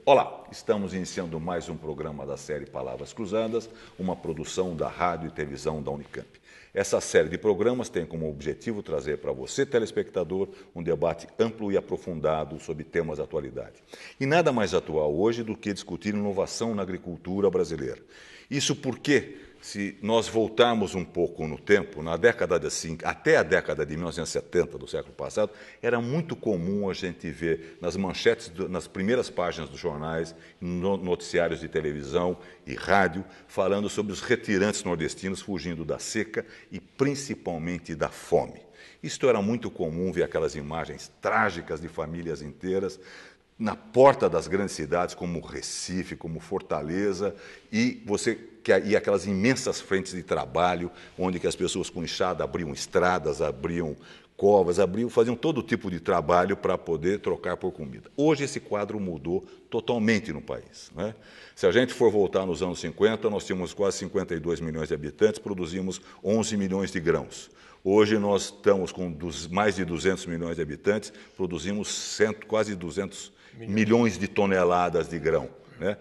Olá, estamos iniciando mais um programa da série Palavras Cruzadas, uma produção da Rádio e Televisão da Unicamp. Essa série de programas tem como objetivo trazer para você, telespectador, um debate amplo e aprofundado sobre temas da atualidade. E nada mais atual hoje do que discutir inovação na agricultura brasileira. Isso porque, se nós voltarmos um pouco no tempo, até a década de 1970 do século passado, era muito comum a gente ver nas manchetes, nas primeiras páginas dos jornais, noticiários de televisão e rádio, falando sobre os retirantes nordestinos fugindo da seca e principalmente da fome. Isto era muito comum, ver aquelas imagens trágicas de famílias inteiras na porta das grandes cidades, como Recife, como Fortaleza, e aquelas imensas frentes de trabalho, onde que as pessoas com enxada abriam estradas, abriam covas, faziam todo tipo de trabalho para poder trocar por comida. Hoje esse quadro mudou totalmente no país, né? Se a gente for voltar nos anos 50, nós tínhamos quase 52 milhões de habitantes, produzimos 11 milhões de grãos. Hoje nós estamos com mais de 200 milhões de habitantes, produzimos quase 200 milhões de toneladas de grão, né?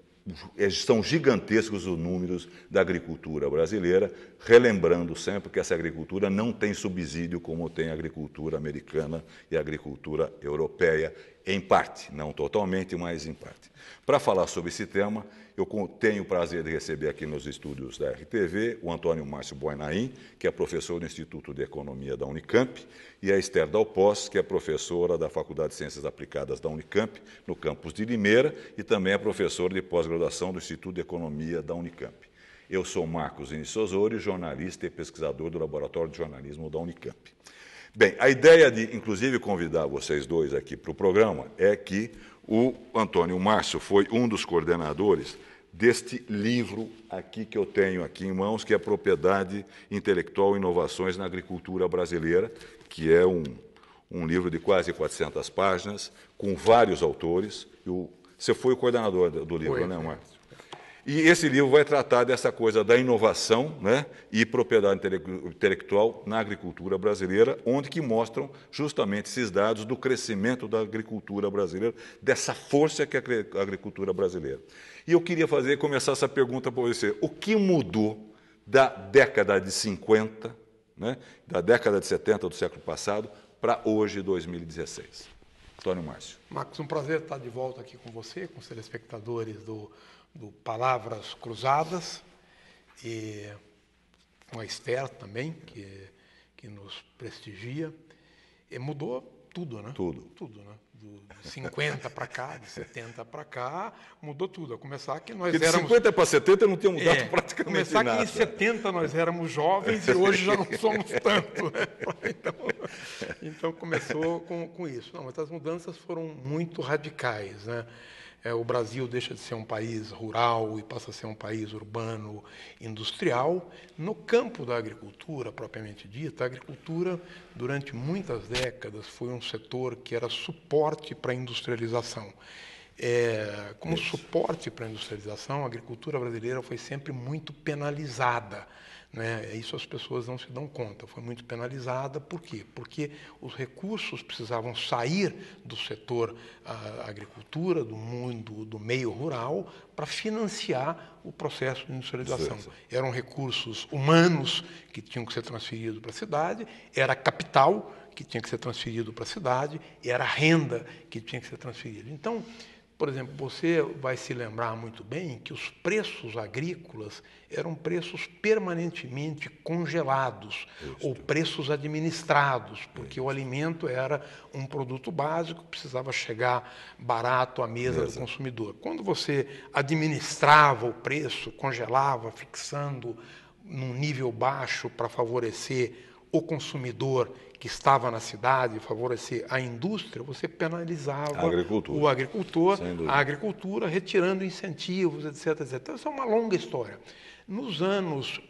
São gigantescos os números da agricultura brasileira, relembrando sempre que essa agricultura não tem subsídio como tem a agricultura americana e a agricultura europeia, em parte, não totalmente, mas em parte. Para falar sobre esse tema, eu tenho o prazer de receber aqui nos estúdios da RTV o Antônio Márcio Boinain, que é professor do Instituto de Economia da Unicamp, e a Esther Dalpós, que é professora da Faculdade de Ciências Aplicadas da Unicamp, no campus de Limeira, e também é professora de pós-graduação do Instituto de Economia da Unicamp. Eu sou Marcos Vinícius Osório, jornalista e pesquisador do Laboratório de Jornalismo da Unicamp. Bem, a ideia de, inclusive, convidar vocês dois aqui para o programa é que o Antônio Márcio foi um dos coordenadores deste livro aqui que eu tenho aqui em mãos, que é Propriedade Intelectual e Inovações na Agricultura Brasileira, que é um livro de quase 400 páginas, com vários autores. Você foi o coordenador do livro, né, Márcio? E esse livro vai tratar dessa coisa da inovação, né, e propriedade intelectual na agricultura brasileira, onde que mostram justamente esses dados do crescimento da agricultura brasileira, dessa força que é a agricultura brasileira. E eu queria começar essa pergunta para você. O que mudou da década de 50, né, da década de 70 do século passado, para hoje, 2016? Antônio Márcio. Marcos, um prazer estar de volta aqui com você, com os telespectadores do Palavras Cruzadas, e com a Esther também, que nos prestigia. E mudou tudo, né? Tudo. Tudo, né? De 50 para cá, de 70 para cá, mudou tudo. A começar que nós Porque éramos... de 50 para 70 não tinha mudado praticamente nada. Começar que em 70 nós éramos jovens e hoje já não somos tanto, né? Então começou com isso. Não, mas as mudanças foram muito radicais, né? O Brasil deixa de ser um país rural e passa a ser um país urbano industrial. No campo da agricultura, propriamente dita, a agricultura, durante muitas décadas, foi um setor que era suporte para a industrialização. Como suporte para a industrialização, a agricultura brasileira foi sempre muito penalizada, né? Isso as pessoas não se dão conta. Foi muito penalizada. Por quê? Porque os recursos precisavam sair do setor agricultura, do meio rural, para financiar o processo de industrialização. Sim. Eram recursos humanos que tinham que ser transferidos para a cidade, era capital que tinha que ser transferido para a cidade, e era renda que tinha que ser transferida. Então, por exemplo, você vai se lembrar muito bem que os preços agrícolas eram preços permanentemente congelados, ou preços administrados, porque o alimento era um produto básico, precisava chegar barato à mesa do consumidor. Quando você administrava o preço, congelava, fixando num nível baixo para favorecer o consumidor que estava na cidade, favorecer a indústria, você penalizava o agricultor, a agricultura, retirando incentivos, etc, etc. Então, isso é uma longa história. Nos anos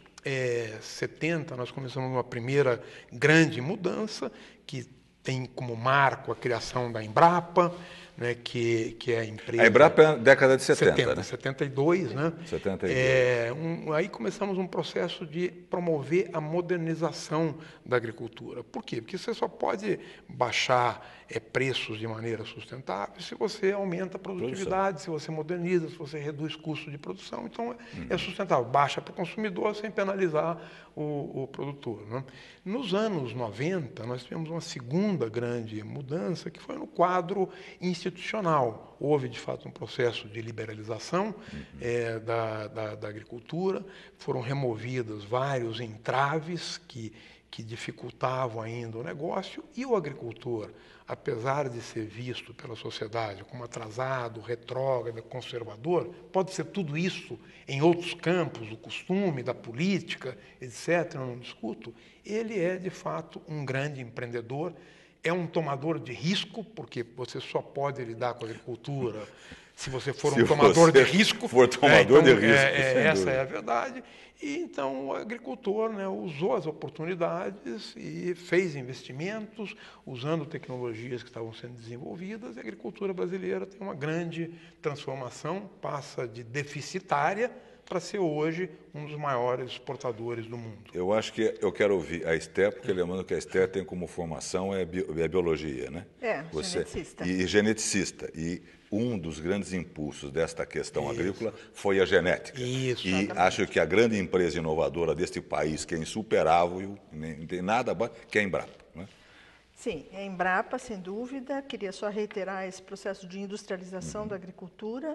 70, nós começamos uma primeira grande mudança, que tem como marco a criação da Embrapa. né, que é a empresa... A Embrapa é década de 70, né? 72, né? 72. Aí começamos um processo de promover a modernização da agricultura. Por quê? Porque você só pode baixar preços de maneira sustentável se você aumenta a produtividade, se você moderniza, se você reduz custo de produção. Então, é sustentável. Baixa para o consumidor sem penalizar o produtor, né? Nos anos 90, nós tivemos uma segunda grande mudança, que foi no quadro institucional. Houve, de fato, um processo de liberalização da agricultura, foram removidos vários entraves que dificultavam ainda o negócio, e o agricultor, apesar de ser visto pela sociedade como atrasado, retrógrado, conservador, pode ser tudo isso em outros campos, do costume, da política, etc., eu não discuto, ele é, de fato, um grande empreendedor, é um tomador de risco, porque você só pode lidar com a agricultura se você for um tomador de risco. For tomador de risco. Essa é a verdade. E então o agricultor, né, usou as oportunidades e fez investimentos, usando tecnologias que estavam sendo desenvolvidas. E a agricultura brasileira tem uma grande transformação, passa de deficitária para ser hoje um dos maiores exportadores do mundo. Eu acho que eu quero ouvir a Esther, porque lembrando que a Esther tem como formação biologia, né? Geneticista. E geneticista. E um dos grandes impulsos desta questão agrícola foi a genética. Isso. E acho que a grande empresa inovadora deste país, que é insuperável, não tem nada, que é a Embrapa, né? Sim, a Embrapa, sem dúvida. Queria só reiterar esse processo de industrialização da agricultura.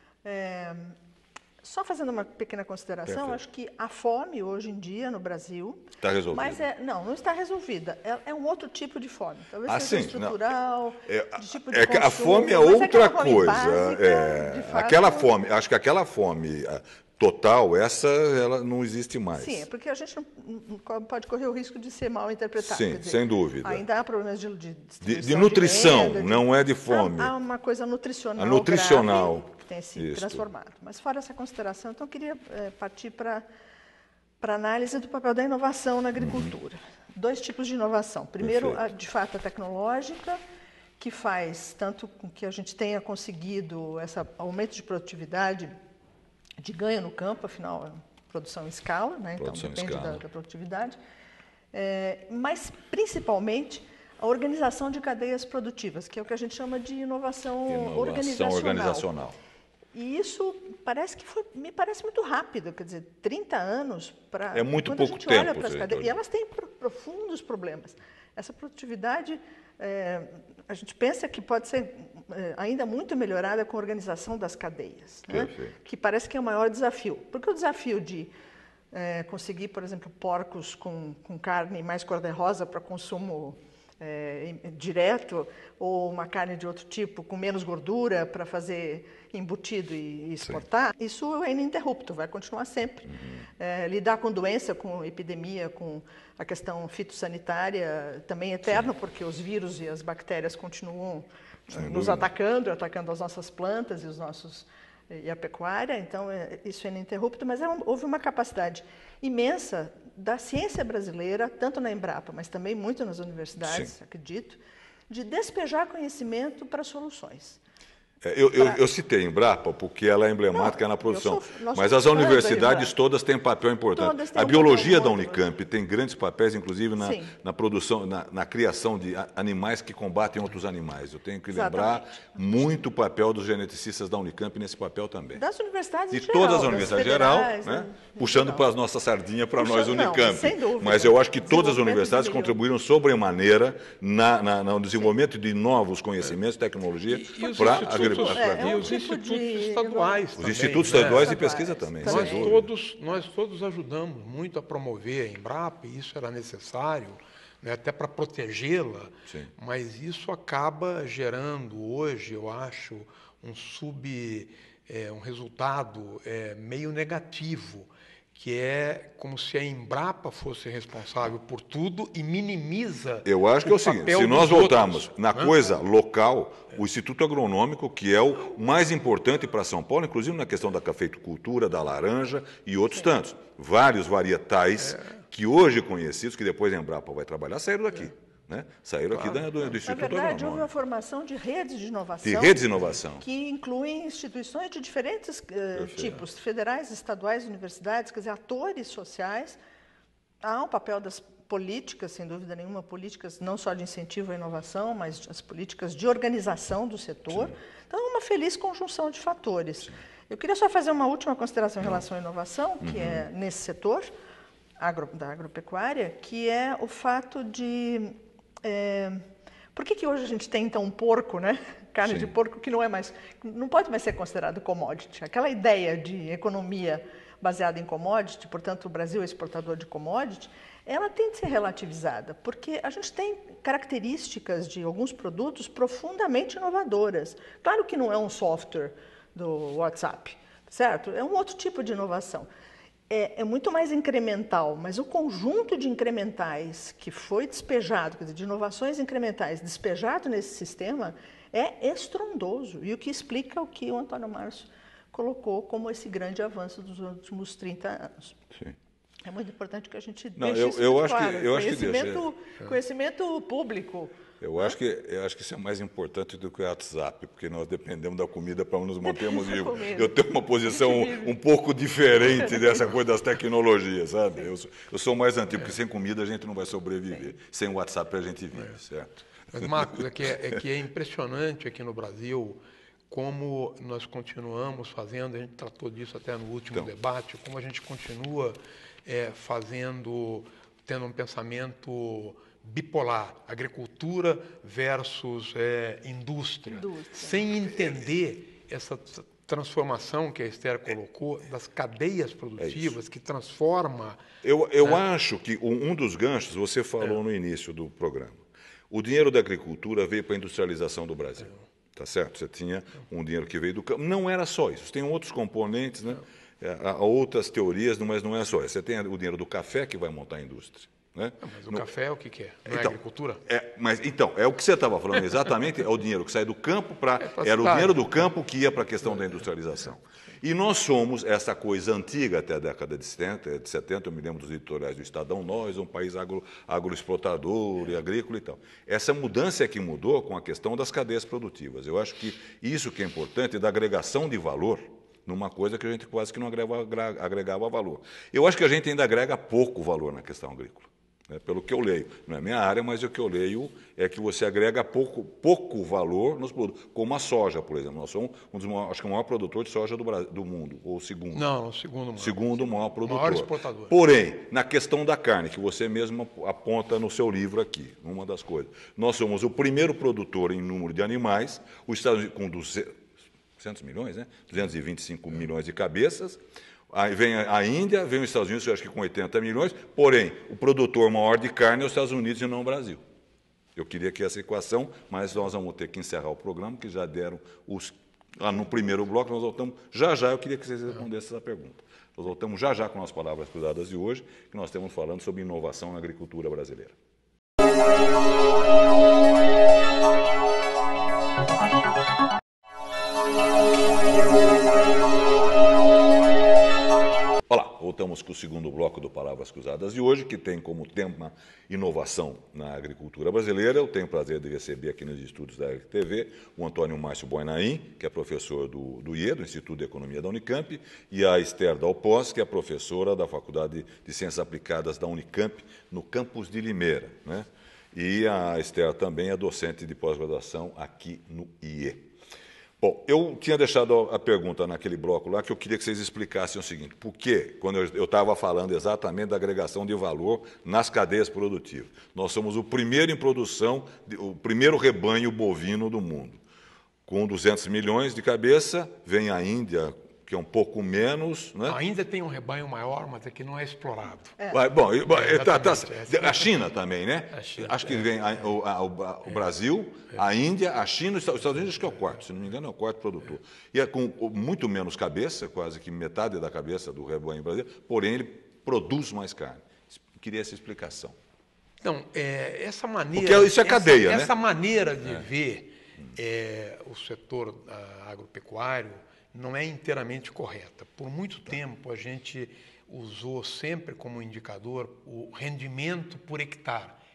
Só fazendo uma pequena consideração, Perfeito. acho que a fome hoje em dia no Brasil... Está resolvida. Mas não está resolvida. É um outro tipo de fome. Talvez seja sim, estrutural, de tipo de a fome é consumo, outra fome coisa. básica, de fato, aquela fome, acho que aquela fome total, ela não existe mais. Sim, é porque a gente não pode correr o risco de ser mal interpretado. Sim, quer dizer, sem dúvida. Ainda há problemas de De nutrição, renda, não é de fome. Há uma coisa nutricional, A nutricional. grave que tem se transformado. Mas fora essa consideração, então eu queria partir para a análise do papel da inovação na agricultura. Dois tipos de inovação. Primeiro, de fato, a tecnológica, que faz tanto com que a gente tenha conseguido esse aumento de produtividade, de ganho no campo, afinal, produção em escala, né? Então depende da produtividade, mas principalmente a organização de cadeias produtivas, que é o que a gente chama de inovação organizacional. E isso me parece muito rápido, quer dizer, 30 anos para... É muito quando pouco a gente tempo. olha para as cadeias, e elas têm profundos problemas. Essa produtividade, a gente pensa que pode ser ainda muito melhorada com a organização das cadeias, né? Que parece que é o maior desafio. Porque o desafio de conseguir, por exemplo, porcos com carne mais cor-de-rosa para consumo direto, ou uma carne de outro tipo com menos gordura para fazer embutido e exportar, isso é ininterrupto, vai continuar sempre. Lidar com doença, com epidemia, com a questão fitossanitária também é eterno, porque os vírus e as bactérias continuam nos atacando as nossas plantas e a pecuária, então isso é ininterrupto, mas houve uma capacidade imensa da ciência brasileira, tanto na Embrapa, mas também muito nas universidades, acredito, de despejar conhecimento para soluções. Eu citei a Embrapa porque ela é emblemática na produção, mas as universidades todas têm papel importante. A biologia da Unicamp tem grandes papéis, inclusive na produção, na criação de animais que combatem outros animais. Eu tenho que lembrar muito o papel dos geneticistas da Unicamp nesse papel também. Das universidades em geral. De todas as universidades em geral, né? Puxando para as nossas sardinhas para nós Unicamp. Sem dúvida. Mas eu acho que todas as universidades contribuíram sobremaneira no desenvolvimento de novos conhecimentos e tecnologia para a agricultura. E os institutos estaduais. Os institutos estaduais de pesquisa também. Nós todos ajudamos muito a promover a Embrapa, e isso era necessário, né, até para protegê-la, mas isso acaba gerando hoje, eu acho, um resultado meio negativo, que é como se a Embrapa fosse responsável por tudo e minimiza. Eu acho que é o seguinte, se nós voltarmos na coisa local, o Instituto Agronômico, que é o mais importante para São Paulo, inclusive na questão da cafeicultura, da laranja e outros tantos. Vários varietais que hoje conhecidos, que depois a Embrapa vai trabalhar, saíram daqui. né? Saíram aqui do Instituto Na verdade, houve Agronômico. uma formação de redes de inovação. De redes de inovação. Que incluem instituições de diferentes tipos, federais, estaduais, universidades, quer dizer, atores sociais. Há um papel das políticas, sem dúvida nenhuma, políticas não só de incentivo à inovação, mas as políticas de organização do setor. Sim. Então, é uma feliz conjunção de fatores. Sim. Eu queria só fazer uma última consideração em relação à inovação, que é nesse setor da agropecuária, que é o fato de... por que hoje a gente tem, então, um porco, né? Carne de porco que não pode mais ser considerado commodity. Aquela ideia de economia baseada em commodity, portanto, o Brasil é exportador de commodity, ela tem de ser relativizada, porque a gente tem características de alguns produtos profundamente inovadoras. Claro que não é um software do WhatsApp, certo? É um outro tipo de inovação. É muito mais incremental, mas o conjunto de incrementais que foi despejado, quer dizer, de inovações incrementais despejado nesse sistema é estrondoso, e o que explica o que o Antônio Márcio colocou como esse grande avanço dos últimos 30 anos. Sim. É muito importante que a gente deixe isso claro. Conhecimento público. Eu acho que isso é mais importante do que o WhatsApp, porque nós dependemos da comida para nos mantermos vivos. Eu tenho uma posição um pouco diferente dessa coisa das tecnologias, sabe? Eu sou mais antigo, porque sem comida a gente não vai sobreviver. Sem o WhatsApp a gente vive, certo? Mas, Marcos, que é impressionante aqui no Brasil como nós continuamos fazendo, a gente tratou disso até no último debate, como a gente continua tendo um pensamento bipolar, agricultura versus indústria, sem entender essa transformação que a Esther colocou das cadeias produtivas que transforma... Eu acho que um dos ganchos, você falou no início do programa, o dinheiro da agricultura veio para a industrialização do Brasil. Tá certo? Você tinha um dinheiro que veio do campo. Não era só isso. Tem outros componentes, né? Há outras teorias, mas não é só isso. Você tem o dinheiro do café que vai montar a indústria. Né? Mas o café é o que é? Não é agricultura? É o que você estava falando exatamente, é o dinheiro que sai do campo era o dinheiro do campo que ia para a questão da industrialização. E nós somos essa coisa antiga até a década de 70, eu me lembro dos editoriais do Estadão, nós, um país agroexplotador e agrícola e tal. Essa mudança é que mudou com a questão das cadeias produtivas. Eu acho que isso que é importante, da agregação de valor, numa coisa que a gente quase que não agregava valor. Eu acho que a gente ainda agrega pouco valor na questão agrícola. Pelo que eu leio, não é minha área, mas o que eu leio é que você agrega pouco valor nos produtos, como a soja, por exemplo. Nós somos acho que o maior produtor de soja do mundo, ou o segundo. Não, o segundo maior. Segundo maior produtor. Maior exportador. Porém, na questão da carne, que você mesmo aponta no seu livro aqui, uma das coisas, nós somos o primeiro produtor em número de animais, os Estados Unidos com 200 milhões, né? 225 milhões de cabeças. Aí vem a Índia, vem os Estados Unidos, eu acho que com 80 milhões, porém, o produtor maior de carne é os Estados Unidos e não o Brasil. Eu queria que essa equação, mas nós vamos ter que encerrar o programa, que já deram no primeiro bloco, nós voltamos já, eu queria que vocês respondessem essa pergunta. Nós voltamos já com as palavras cruzadas de hoje, que nós estamos falando sobre inovação na agricultura brasileira. Olá, voltamos com o segundo bloco do Palavras Cruzadas de hoje, que tem como tema inovação na agricultura brasileira. Eu tenho o prazer de receber aqui nos estúdios da RTV o Antônio Márcio Boinain, que é professor do IE, do Instituto de Economia da Unicamp, e a Esther Dalpós, que é professora da Faculdade de Ciências Aplicadas da Unicamp, no campus de Limeira, né? E a Esther também é docente de pós-graduação aqui no IE. Bom, eu tinha deixado a pergunta naquele bloco lá que eu queria que vocês explicassem o seguinte: por que, quando eu estava falando exatamente da agregação de valor nas cadeias produtivas, nós somos o primeiro em produção, o primeiro rebanho bovino do mundo. Com 200 milhões de cabeça, vem a Índia, que é um pouco menos, né? Ainda tem um rebanho maior, mas é que não é explorado. Bom, a China também, né? Acho que vem o Brasil, a Índia, a China, os Estados Unidos, acho que é o quarto, se não me engano, é o quarto produtor. E é com muito menos cabeça, quase que metade da cabeça do rebanho brasileiro, porém ele produz mais carne. Eu queria essa explicação. Então, essa maneira... Porque isso é cadeia, né? Essa maneira de ver o setor agropecuário não é inteiramente correta. Por muito tempo, a gente usou sempre como indicador o rendimento por hectare.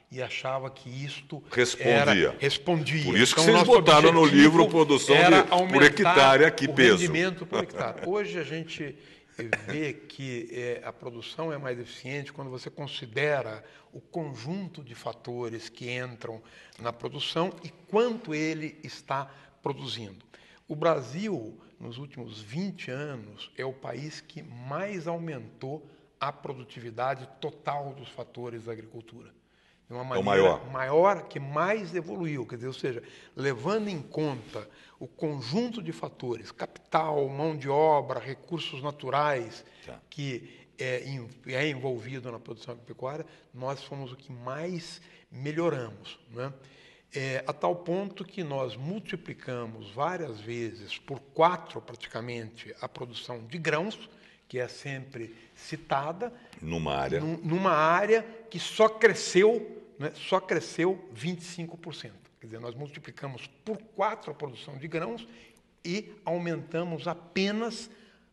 e achava que isto respondia. Por isso que então, vocês botaram no livro produção por hectare aqui, o peso. rendimento por hectare. Hoje a gente vê que a produção é mais eficiente quando você considera o conjunto de fatores que entram na produção e quanto ele está produzindo. O Brasil, nos últimos 20 anos, é o país que mais aumentou a produtividade total dos fatores da agricultura. De uma maneira maior que mais evoluiu, quer dizer, ou seja, levando em conta o conjunto de fatores, capital, mão de obra, recursos naturais, que é envolvido na produção agropecuária, nós fomos o que mais melhoramos, né? A tal ponto que nós multiplicamos várias vezes por 4 praticamente a produção de grãos, que é sempre citada, numa área que só cresceu 25%. Quer dizer, nós multiplicamos por 4 a produção de grãos e aumentamos apenas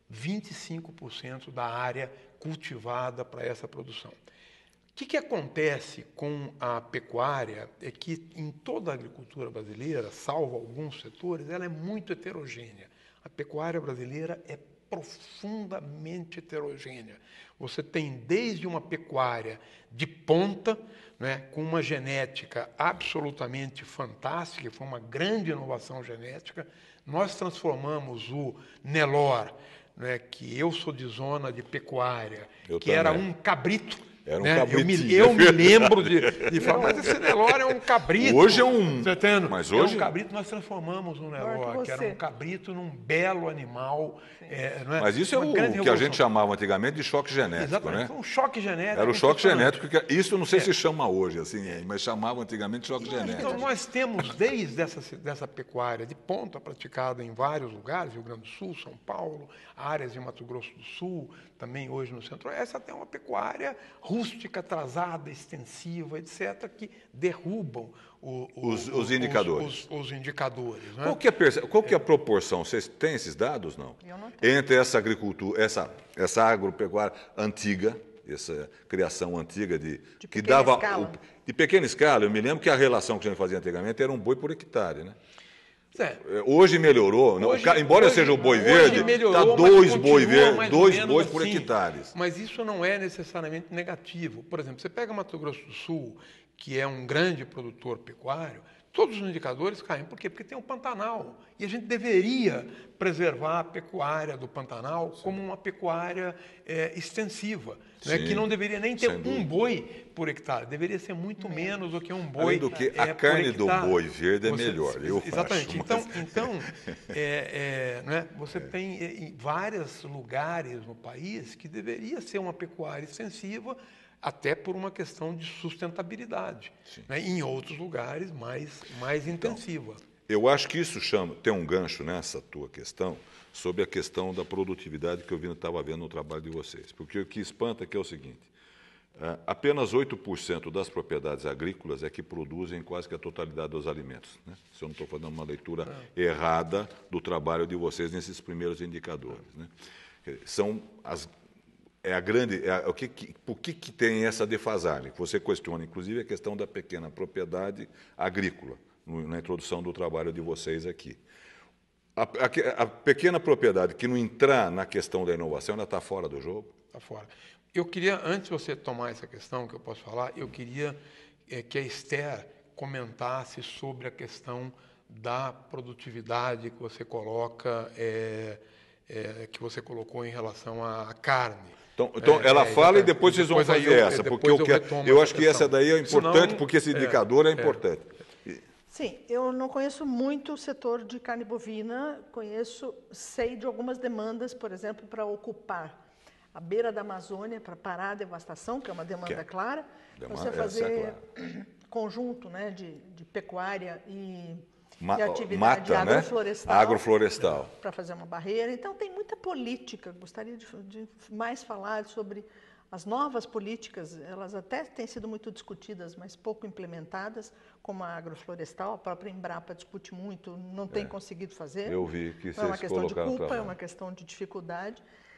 25% da área cultivada para essa produção. O que acontece com a pecuária é que em toda a agricultura brasileira, salvo alguns setores, ela é muito heterogênea. A pecuária brasileira é profundamente heterogênea. Você tem desde uma pecuária de ponta, né, com uma genética absolutamente fantástica, foi uma grande inovação genética. Nós transformamos o Nelore, né, que eu sou de zona de pecuária, era um cabrito. Era um cabritinho. Eu me lembro de falar, mas esse Nelore é um cabrito. Hoje é um... Mas hoje... É um cabrito, nós transformamos o Nelore, que era um cabrito, num belo animal. Não é? Mas isso é o que a gente chamava antigamente de choque genético. Exatamente, né? Foi um choque genético. Era o choque genético, que isso não sei se chama hoje, assim, mas chamava antigamente de choque genético. Então, nós temos, desde dessa pecuária de ponta, praticada em vários lugares, Rio Grande do Sul, São Paulo, áreas de Mato Grosso do Sul, também hoje no Centro-Oeste, até uma pecuária rústica, atrasada, extensiva, etc., que derrubam os indicadores. Os indicadores. Né? Qual que é a proporção? Vocês têm esses dados, não? Eu não tenho. Entre essa agricultura, essa agropecuária antiga, essa criação antiga que dava escala. De pequena escala, eu me lembro que a relação que a gente fazia antigamente era um boi por hectare, né? Hoje melhorou, embora seja o boi verde, está 2 bois por hectare. Mas isso não é necessariamente negativo. Por exemplo, você pega Mato Grosso do Sul, que é um grande produtor pecuário, todos os indicadores caem. Por quê? Porque tem o Pantanal. E a gente deveria preservar a pecuária do Pantanal como uma pecuária extensiva, né? Que não deveria nem ter um boi por hectare, deveria ser muito menos do que um boi. Além do que a carne do boi verde é melhor, eu exatamente. acho. Então né? Você tem em vários lugares no país que deveria ser uma pecuária extensiva, até por uma questão de sustentabilidade, né? Em outros lugares mais intensiva. Eu acho que isso tem um gancho nessa tua questão, sobre a questão da produtividade que eu estava vendo no trabalho de vocês. Porque o que espanta é o seguinte, apenas 8% das propriedades agrícolas é que produzem quase que a totalidade dos alimentos, né? Se eu não estou fazendo uma leitura errada do trabalho de vocês nesses primeiros indicadores, né? São as... Por que tem essa defasagem? Você questiona, inclusive, a questão da pequena propriedade agrícola, na introdução do trabalho de vocês aqui. A pequena propriedade que não entrar na questão da inovação, ela está fora do jogo? Está fora. Eu queria, antes de você tomar essa questão, que eu posso falar, eu queria que a Esther comentasse sobre a questão da produtividade que você coloca, que você colocou em relação à carne. Então ela fala e depois vocês vão fazer essa, porque eu acho que essa daí é importante, porque esse indicador é importante. Sim, eu não conheço muito o setor de carne bovina, sei de algumas demandas, por exemplo, para ocupar a beira da Amazônia, para parar a devastação, que é uma demanda clara, você fazer conjunto, né, de pecuária e atividade agroflorestal, né? Agroflorestal. Para fazer uma barreira. Então, tem muita política. Gostaria de mais falar sobre as novas políticas. Elas até têm sido muito discutidas, mas pouco implementadas, como a agroflorestal. A própria Embrapa discute muito, não tem conseguido fazer. Eu vi que vocês é uma questão de culpa, é uma questão de dificuldade.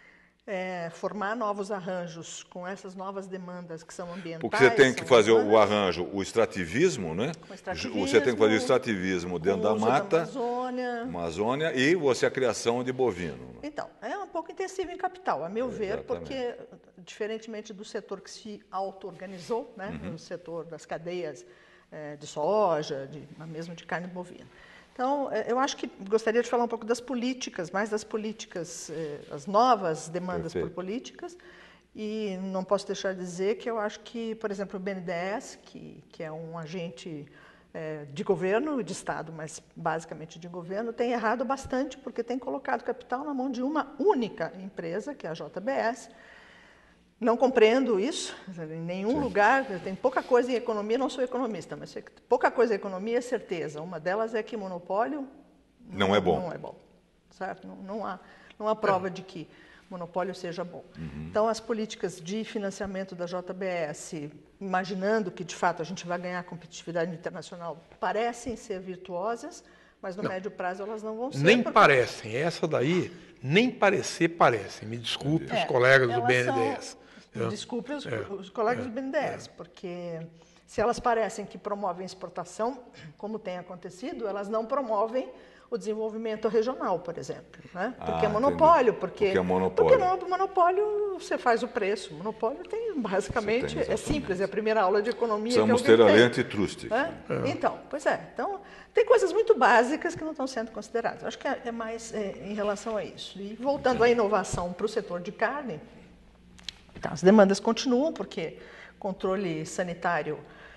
formar novos arranjos com essas novas demandas que são ambientais. Porque você tem que fazer o arranjo, o extrativismo, né? Você tem que fazer o extrativismo dentro da mata, Amazônia, e a criação de bovino. Então, é um pouco intensivo em capital, a meu ver, porque, diferentemente do setor que se auto-organizou, né? O setor das cadeias de soja, mesmo de carne bovina. Então, eu acho que gostaria de falar um pouco das políticas, mais das políticas, as novas demandas por políticas, e não posso deixar de dizer que eu acho que, por exemplo, o BNDES, que é um agente de governo, de Estado, mas basicamente de governo, tem errado bastante, porque tem colocado capital na mão de uma única empresa, que é a JBS. Não compreendo isso, em nenhum lugar, tem pouca coisa em economia, não sou economista, mas pouca coisa em economia é certeza. Uma delas é que monopólio não é bom. Não é bom, certo? Não há prova de que monopólio seja bom. Então, as políticas de financiamento da JBS, imaginando que, de fato, a gente vai ganhar competitividade internacional, parecem ser virtuosas, mas no médio prazo elas não vão ser. Nem parecem. Essa daí, nem parecer parece. Me desculpe os colegas do BNDES. Desculpe os colegas do BNDES, porque se elas parecem que promovem exportação, como tem acontecido, elas não promovem o desenvolvimento regional, por exemplo. Né? Porque é monopólio. Porque é monopólio. Porque no monopólio você faz o preço. O monopólio tem, basicamente, é simples, é a primeira aula de economia Precisamos que alguém ter a tem. lente trust. Então, pois é. Então, tem coisas muito básicas que não estão sendo consideradas. Acho que é mais em relação a isso. E voltando à inovação para o setor de carne, então, as demandas continuam, porque controle sanitário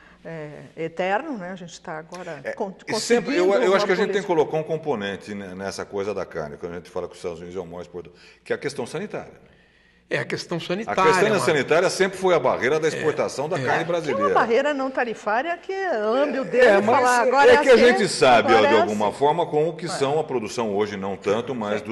eterno, né? A gente está agora conseguindo... Eu acho que a gente tem que colocar um componente nessa coisa da carne, quando a gente fala que os Estados Unidos é o maior exportador, que é a questão sanitária. A questão sanitária. A questão sanitária sempre foi a barreira da exportação da carne brasileira. É uma barreira não tarifária que lambe o dedo e fala agora que a gente sabe, de alguma forma, como que são a produção hoje, não tanto, mas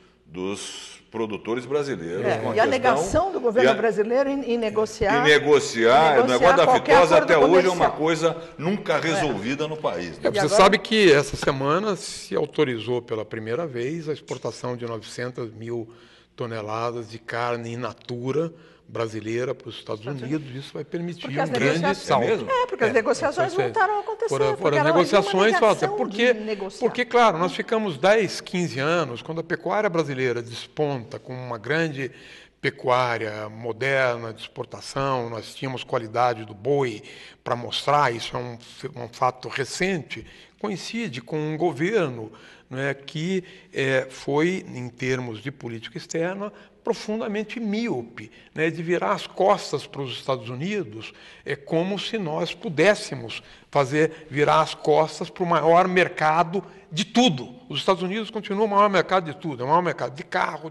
dos produtores brasileiros. E a negação do governo brasileiro em negociar. E negociar, o negócio da fitosa até hoje é uma coisa nunca resolvida no país. Né? Você sabe que essa semana se autorizou pela primeira vez a exportação de 900 mil toneladas de carne in natura brasileira para os Estados Unidos. Isso vai permitir um grande salto. Porque as negociações voltaram a acontecer. Foram as negociações, porque, claro, nós ficamos 10, 15 anos, quando a pecuária brasileira desponta com uma grande pecuária moderna de exportação, nós tínhamos qualidade do boi para mostrar, isso é um fato recente, coincide com um governo, né, que foi, em termos de política externa, profundamente míope, né, de virar as costas para os Estados Unidos, como se nós pudéssemos virar as costas para o maior mercado de tudo. Os Estados Unidos continuam o maior mercado de tudo, é o maior mercado de carro,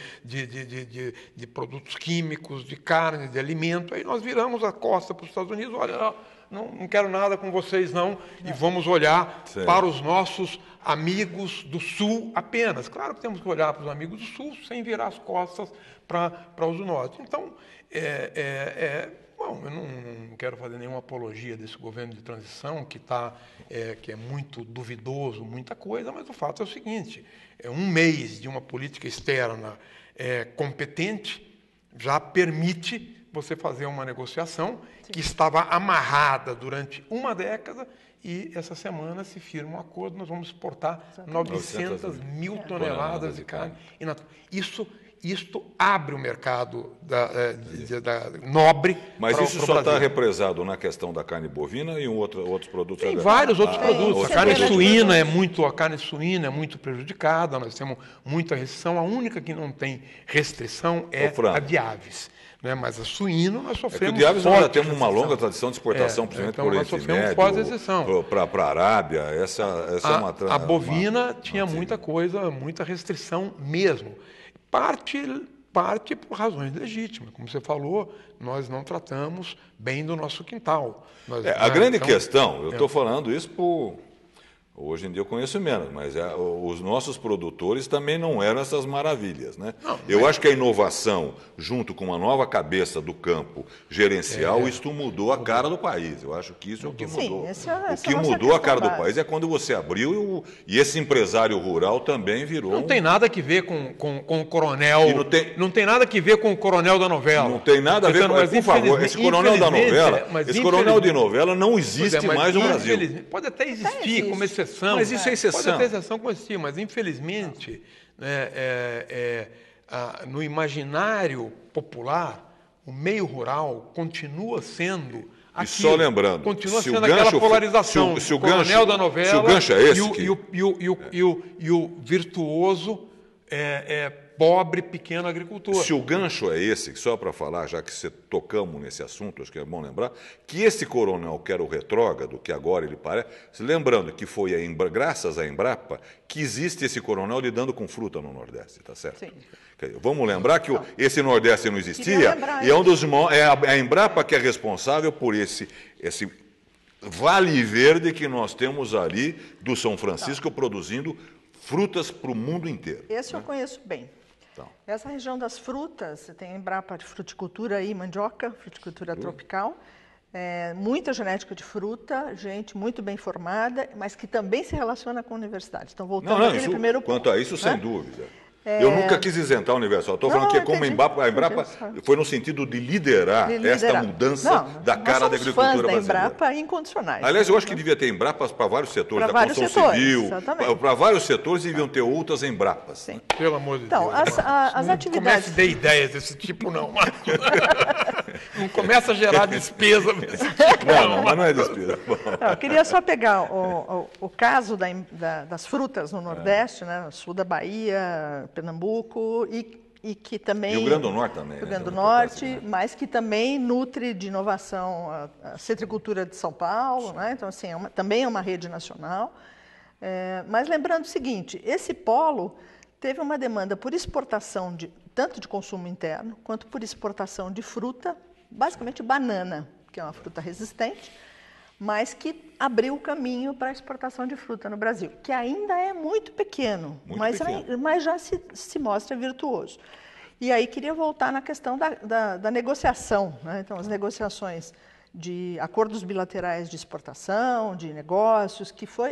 de produtos químicos, de carne, de alimento. Aí nós viramos a costa para os Estados Unidos, olha, não quero nada com vocês não, e vamos olhar para os nossos amigos do Sul apenas. Claro que temos que olhar para os amigos do Sul sem virar as costas para os do Norte. Então, bom, eu não quero fazer nenhuma apologia desse governo de transição que é muito duvidoso, muita coisa, mas o fato é o seguinte, um mês de uma política externa competente já permite você fazer uma negociação que estava amarrada durante uma década e essa semana se firma um acordo, nós vamos exportar 900 mil toneladas de carne. Isto abre o mercado nobre. Mas isso só está represado na questão da carne bovina e em outros produtos? Tem vários outros produtos. A carne suína é muito prejudicada, nós temos muita restrição. A única que não tem restrição é a de aves. Né? Mas a suíno nós sofremos de aves nós já temos uma longa tradição de exportação, principalmente por Oriente Médio, para a Arábia. Essa é uma... A bovina tinha muita coisa, muita restrição mesmo. Parte por razões legítimas. Como você falou, nós não tratamos bem do nosso quintal. A grande questão, eu estou falando isso por Hoje em dia eu conheço menos, mas os nossos produtores também não eram essas maravilhas, né? Eu acho que a inovação, junto com uma nova cabeça do campo gerencial, isso mudou a cara do país. Eu acho que isso é o que mudou. O que mudou a cara do país é quando você abriu e esse empresário rural também virou. Não tem nada que ver com o coronel. Não tem nada que ver com o coronel da novela. Não tem nada a ver com, por favor, esse coronel da novela, esse coronel de novela não existe mais no Brasil. Pode até existir como exceção. Mas isso é exceção. Pode ter exceção como existir, mas infelizmente, né, no imaginário popular, o meio rural continua sendo aquilo. E só lembrando, continua sendo aquela polarização. Se o coronel da novela, se o gancho é esse e o virtuoso pobre, pequeno agricultor. Se o gancho é esse, só para falar, já que você tocamos nesse assunto, acho que é bom lembrar, que esse coronel que era o retrógrado, que agora ele parece, lembrando que foi graças à Embrapa que existe esse coronel lidando com fruta no Nordeste, tá certo? Sim. Vamos lembrar que esse Nordeste não existia, e é a Embrapa que é responsável por esse vale verde que nós temos ali do São Francisco produzindo frutas para o mundo inteiro. Esse eu conheço bem. Então. Essa região das frutas, você tem a Embrapa de fruticultura aí, mandioca, fruticultura tropical, muita genética de fruta, gente muito bem formada, mas que também se relaciona com a universidade. Então, voltando àquele primeiro ponto. Quanto a isso, sem dúvida. Eu nunca quis isentar a universidade. Estou falando que como a Embrapa foi no sentido de liderar esta mudança da cara da agricultura brasileira. Da Embrapa incondicionais. Aliás, eu acho que devia ter Embrapas para vários setores, da construção civil, para vários setores deviam ter outras Embrapas. Sim. Pelo amor de Deus. As atividades... Não comece a ter ideias desse tipo, não. Não começa a gerar despesa desse tipo, não. Mas não é despesa. Não, eu queria só pegar o caso das frutas no Nordeste, né, no sul da Bahia, Pernambuco, e que também... Rio Grande do Norte também. Rio Grande do Norte, mas que também nutre de inovação a citricultura de São Paulo, né? Então, assim, também é uma rede nacional. Mas lembrando o seguinte, esse polo teve uma demanda por exportação, tanto de consumo interno, quanto por exportação de fruta, basicamente banana, que é uma fruta resistente, mas que abriu o caminho para a exportação de fruta no Brasil, que ainda é muito pequeno, mas já se mostra virtuoso. E aí queria voltar na questão da negociação, né? Então, as negociações de acordos bilaterais de exportação, de negócios, que foi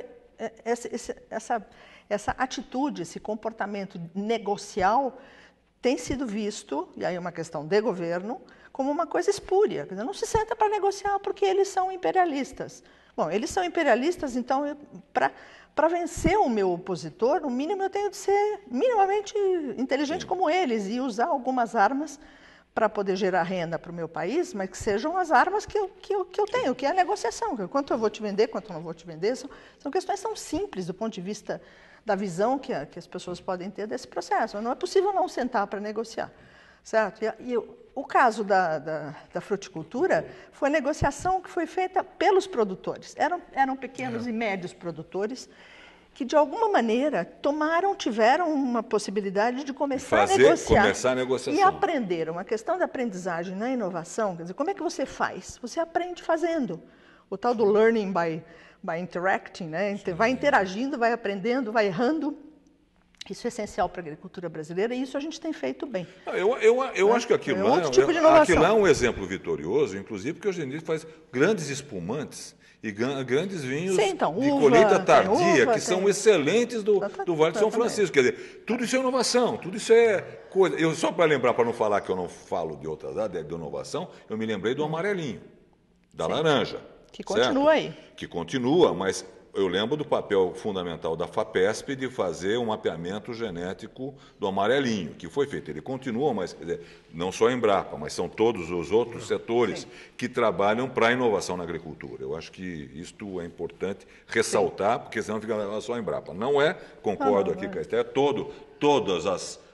essa atitude, esse comportamento negocial tem sido visto, e aí é uma questão de governo, como uma coisa espúria. Quer dizer, não se senta para negociar porque eles são imperialistas. Bom, eles são imperialistas, então, para vencer o meu opositor, no mínimo eu tenho de ser minimamente inteligente como eles e usar algumas armas para poder gerar renda para o meu país, mas que sejam as armas que eu tenho, que é a negociação. Quanto eu vou te vender, quanto eu não vou te vender. São questões tão simples do ponto de vista da visão que as pessoas podem ter desse processo. Não é possível não sentar para negociar. Certo? E o caso da fruticultura foi a negociação que foi feita pelos produtores. Eram pequenos e médios produtores que, de alguma maneira, tiveram uma possibilidade de começar a negociação. E aprenderam. A questão da aprendizagem na inovação, quer dizer, como é que você faz? Você aprende fazendo. O tal do learning by interacting, né? Vai interagindo, vai aprendendo, vai errando. Isso é essencial para a agricultura brasileira e isso a gente tem feito bem. Eu acho que aquilo lá é um exemplo vitorioso, inclusive porque hoje em dia faz grandes espumantes e grandes vinhos de colheita tardia, que são excelentes do Vale de São Francisco. Quer dizer, tudo isso é inovação, tudo isso é coisa... Só para lembrar, para não falar que eu não falo de outras áreas de inovação, eu me lembrei do amarelinho, da laranja. Que continua aí. Que continua, mas... Eu lembro do papel fundamental da FAPESP de fazer um mapeamento genético do amarelinho, que foi feito. Ele continua, mas quer dizer, não só a Embrapa, mas são todos os outros setores que trabalham para a inovação na agricultura. Eu acho que isto é importante ressaltar, porque senão fica só a Embrapa. Não é, concordo aqui com a Esther, todas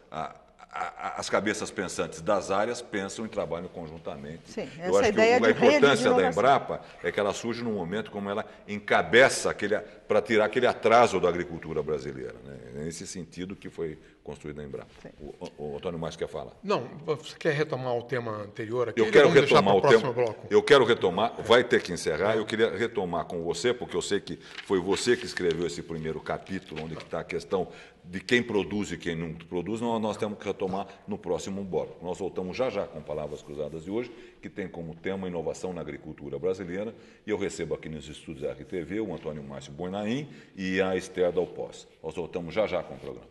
as cabeças pensantes das áreas pensam e trabalham conjuntamente. Sim, eu acho que a importância da Embrapa é que ela surge num momento como ela encabeça para tirar aquele atraso da agricultura brasileira. Né? Nesse sentido que foi construída a Embrapa. O Antônio Márcio quer falar. Não, você quer retomar o tema anterior aqui? Eu quero retomar o tema. Bloco? Eu quero retomar, vai ter que encerrar. Eu queria retomar com você, porque eu sei que foi você que escreveu esse primeiro capítulo, onde está a questão de quem produz e quem não produz. Nós temos que retomar no próximo bloco. Nós voltamos já com Palavras Cruzadas de hoje, que tem como tema inovação na agricultura brasileira. E eu recebo aqui nos estúdios da RTV o Antônio Márcio Boinain e a Esther Dalpós. Nós voltamos já com o programa.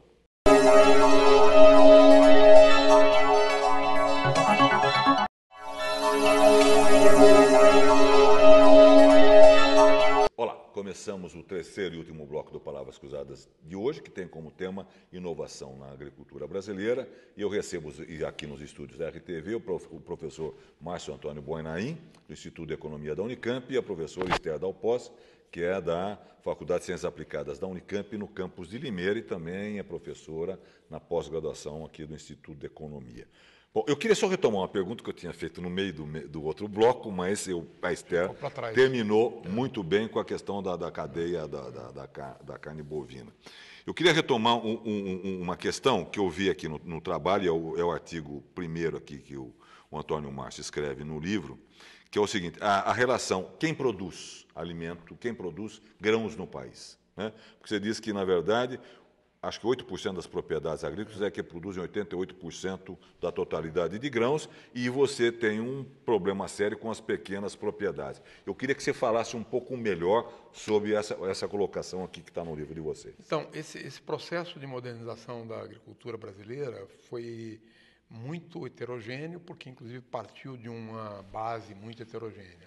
Olá, começamos o terceiro e último bloco do Palavras Cruzadas de hoje, que tem como tema inovação na agricultura brasileira. E eu recebo aqui nos estúdios da RTV o professor Márcio Antônio Boinain, do Instituto de Economia da Unicamp, e a professora Esther Dalpós, que é da Faculdade de Ciências Aplicadas da Unicamp, no campus de Limeira, e também é professora na pós-graduação aqui do Instituto de Economia. Bom, eu queria só retomar uma pergunta que eu tinha feito no meio do outro bloco, mas a Esther terminou muito bem com a questão da cadeia da carne bovina. Eu queria retomar uma questão que eu vi aqui no trabalho, é o artigo primeiro aqui que o Antônio Márcio escreve no livro, que é o seguinte: a relação quem produz alimento, quem produz grãos no país. Né? Porque você diz que, na verdade, acho que 8% das propriedades agrícolas é que produzem 88% da totalidade de grãos, e você tem um problema sério com as pequenas propriedades. Eu queria que você falasse um pouco melhor sobre essa colocação aqui que está no livro de você. Então, esse processo de modernização da agricultura brasileira foi muito heterogêneo, porque, inclusive, partiu de uma base muito heterogênea.